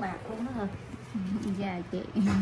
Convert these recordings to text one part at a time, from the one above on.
bạc luôn đó hả? Dạ chị.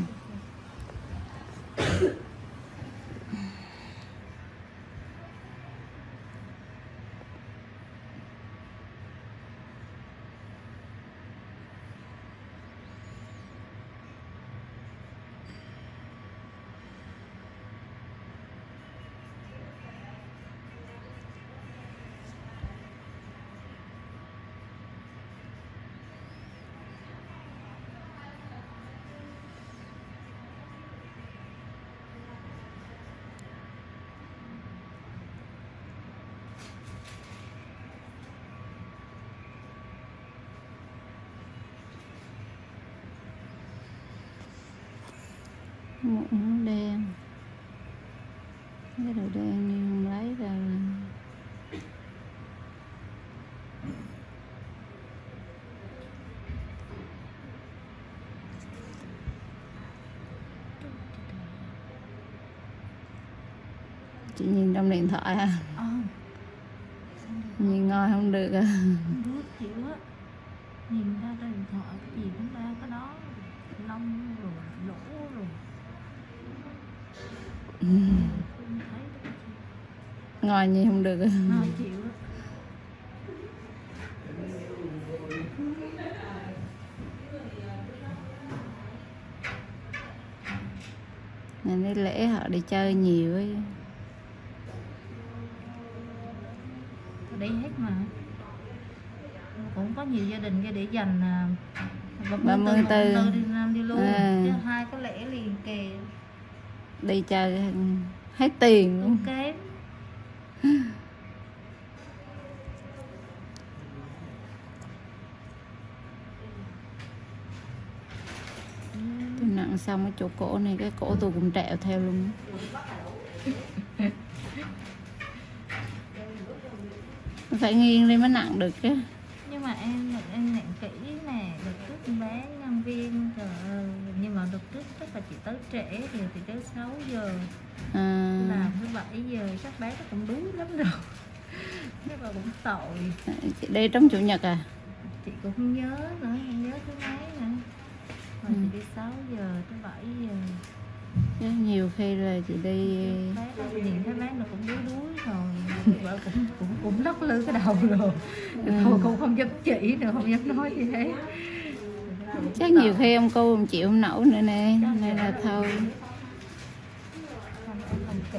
Mụn đen, cái đầu đen đi không lấy ra. Chị nhìn trong điện thoại ha? Nhìn ngồi không được à? Nước chịu á, nhìn ra trên điện thoại cái gì cũng ra cái đó, lông rồi lỗ rồi. Ngồi nhìn không được à? Ngồi chịu á. Này đi lễ họ đi chơi nhiều ấy. Đi hết mà. Cũng có nhiều gia đình để dành 34 đi luôn. Chứ hai cái lễ liền kề. Đi chơi hết tiền luôn. Kém. Tôi nặng xong cái chỗ cổ này, cái cổ tôi cũng trẹo theo luôn. Phải nghiêng lên mới nặng được chứ. Nhưng mà em nặng kỹ nè, đợt trước bé nhân viên rồi, nhưng mà đợt trước chắc là chị tới trễ thì tới 6 giờ làm tới 7 giờ chắc bé nó cũng đuối lắm rồi. Chắc là cũng tội. Chị đi trong chủ nhật à? Chị cũng không nhớ nữa, không nhớ thứ mấy nữa. Mà chị đi 6 giờ tới 7 giờ. Chứ nhiều khi là chị đi Bé đó nhìn thấy bé nó cũng đuối rồi, vợ cũng lắc lư cái đầu rồi. Thôi cũng không dám chỉ nữa, không dám nói gì hết. Chắc nhiều khi ông cô không chịu không nổi nữa nè, nên là thôi. Không kỹ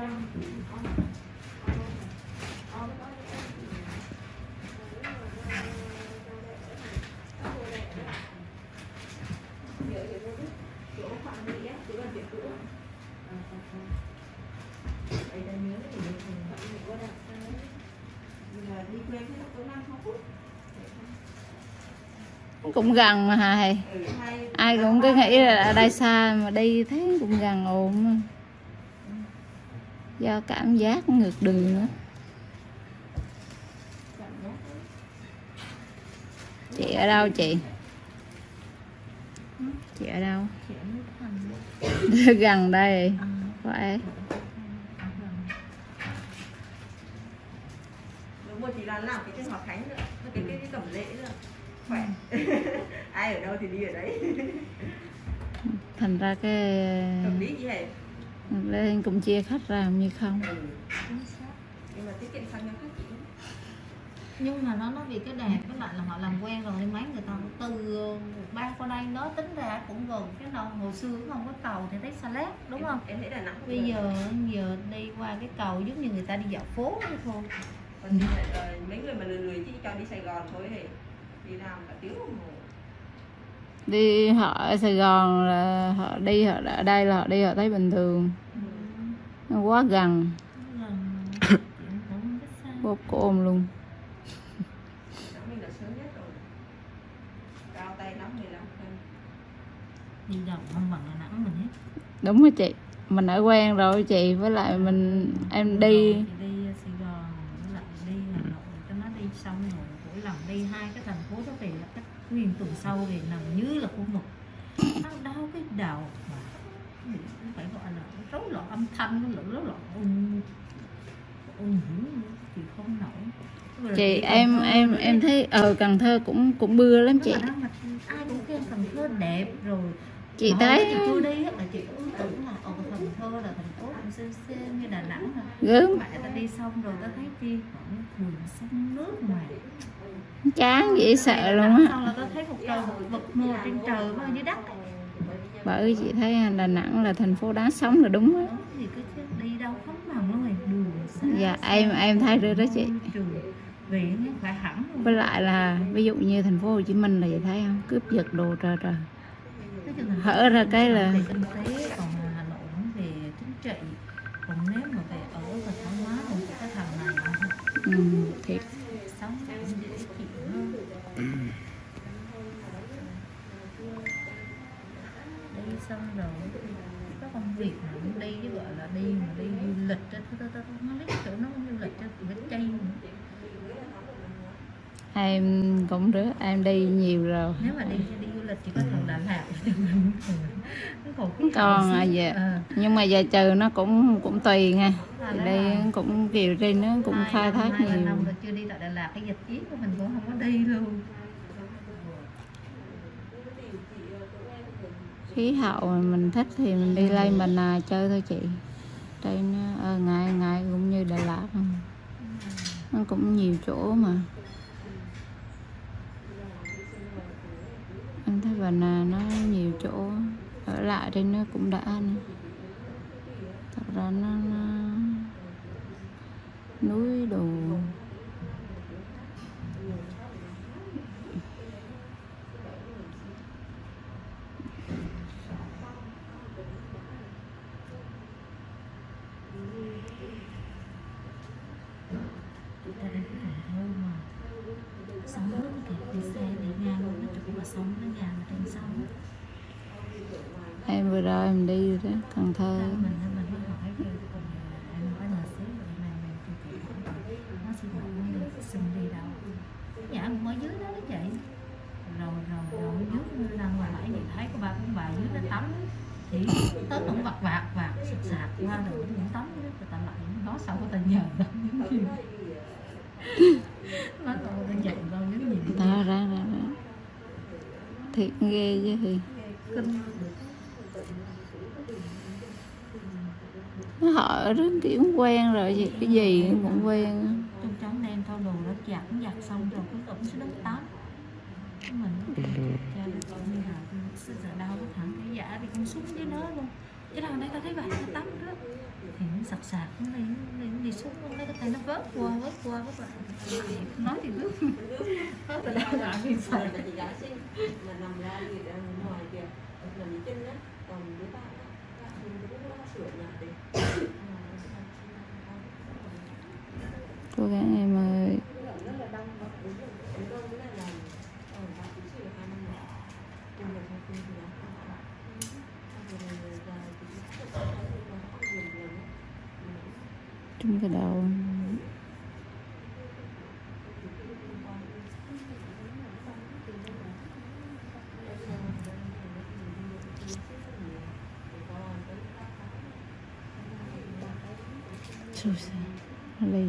Cũng gần mà hả? Ai cũng cứ nghĩ là ở đây xa mà đi thấy cũng gần ổn. Do cảm giác ngược đường nữa. Chị ở đâu chị? Chị ở đâu? Gần đây phải. Đúng rồi, chị là làm cái trên Hòa Khánh nữa, cái cẩm lễ nữa. Khỏe. Ai ở đâu thì đi ở đấy. Thành ra cái Cẩm lý gì hề? lên cũng chia khách ra như không. Nhưng mà tiết kiệm xăng cho khách chị. Nhưng mà nó vì cái đẹp, với lại là họ làm quen rồi nên mấy người ta từ ba qua đây nó tính ra cũng gần cái đâu. Hồi xưa không có cầu thì thấy xa lát đúng không? Em thấy Đà Nẵng. Bây giờ đi qua cái cầu giống như người ta đi dạo phố thôi. Còn mấy người mà lười chỉ cho đi Sài Gòn thôi thì đi làm cả tiếng đồng hồ. Đi họ ở Sài Gòn là họ đi, họ ở đây là họ đi họ thấy bình thường. Nó quá gần. Bóp côm luôn. Mình là sớm nhất rồi. Cao tay 5-15 cân. Đi đâu không bằng Đà Nẵng mình hết. Đúng rồi chị, mình ở quen rồi chị, với lại em đi Sài Gòn với lại đi Hà Nội cho nó đi xong rồi mỗi lần đi hai cái thành phố đó về là cách nguyên tuần sau về nằm dưới là khu vực nó đau cái đầu mà phải gọi là rối loạn âm thanh, nó rối loạn thì không nổi. Chị em thấy ở Cần Thơ cũng mưa lắm chị. Ai cũng kêu Cần Thơ đẹp rồi. Chị thấy chị chưa đi là chị cũng tưởng là Cần Thơ là thành phố cũng xem như Đà Nẵng mà. gớm Mẹ ta đi xong rồi ta thấy chi đường sông nước mà chán dễ sợ luôn á. xong là ta thấy một trời vật mưa trên trời với dưới đất. Bởi chị thấy Đà Nẵng là thành phố đáng sống là đúng á. Thì cứ đi đâu không bằng luôn rồi đường Dạ em thấy được đó chị. Vì nó phải hẳn luôn. Với lại là ví dụ như thành phố Hồ Chí Minh là vậy thấy không, cướp giật đồ trời trời, hở ra cái là về kinh tế, còn Hà Nội nó về chính trị, còn nếu mà về ở và thoải mái thì chỉ có thằng này thiệt. sống cũng dễ chịu hơn. Đi xong rồi có công việc mà cũng đi, với gọi là đi mà đi du lịch á, nó biết chỗ nó du lịch á thì phải chay nữa. Em cũng rứa, em đi nhiều rồi. Nếu mà đi du lịch chỉ có thằng Đà Lạt Còn nhưng mà giờ trừ nó cũng tùy nha. Thì đây cũng kiểu trên nó cũng khai thác nhiều. Năm rồi chưa đi tại Đà Lạt, cái dịch chiếc của mình cũng không có đi luôn. Khí hậu mà mình thích thì mình đi lên mình chơi thôi chị. Đây nó ngày cũng như Đà Lạt không? Nó cũng nhiều chỗ mà. Em thấy Bà Nà nó nhiều chỗ ở lại trên nó cũng đã nữa. Thật ra nó núi đồ. Ta đây cái Cần Thơ mà sông nước thì đi xe đi ngang luôn, cái chỗ mà sông nó nhà mà trên sông. Em vừa rồi em đi rồi đó, Cần Thơ. Mình mới hỏi về em nói là xíu vậy mà mình thì nó xin lỗi đi xin đi đâu. Dạ cũng ở dưới đó đó chị. Rồi dưới ra ngoài nãy chị thấy có ba con bà dưới nó tắm thì tới cũng vặt sạc qua rồi những tắm người ta lại nó sao có ta nhờ đâu những gì nó còn ta dạy đâu những gì ra thiệt ghê chứ thì họ rất kiểu quen rồi gì, cái gì cũng quen. trong chóng đem thao đồ nó giặt xong rồi cuối cùng xuống đất tắm mình cha nó còn như là giờ đau cái thằng cái giả thì con xuống với nó luôn, chứ đâu đây ta thấy vậy nó tắm đó thì nó sạc nó đi xuống luôn, nó có tay nó vớt qua các bạn nói thì cứ vớt từ đâu lại thì sợ chị gái xinh mà nằm ra thì đang ngoài kìa nằm chân á, còn đứa bạn nó sửa nhà đi. Cố gắng em ơi. Trong cái đầu Trời ơi, lì.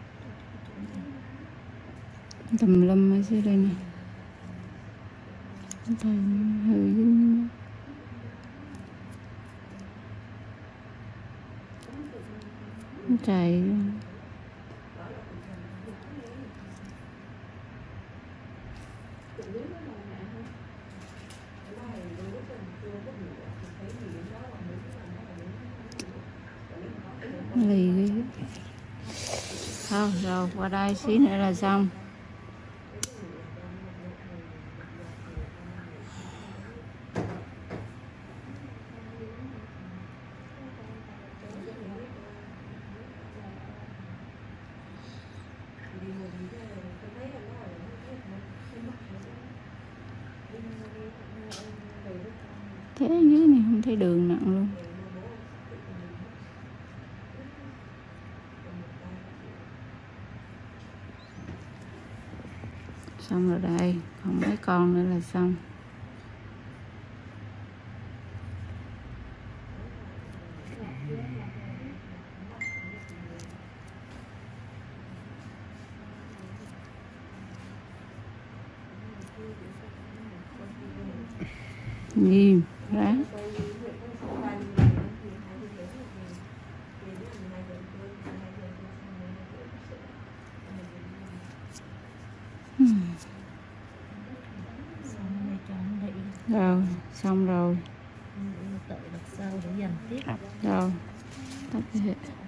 Tùm lum ở dưới đây nè. Trời hơi dính. Trời lì ghê. Thôi rồi qua đây xí nữa là xong. Thế dưới này không thấy đường nặng luôn. Xong rồi đây, còn mấy con nữa là xong. Nghiêm ráng. Rồi, xong rồi. Tự đợt sau để dành tiếp. Rồi, tắt cái hệ.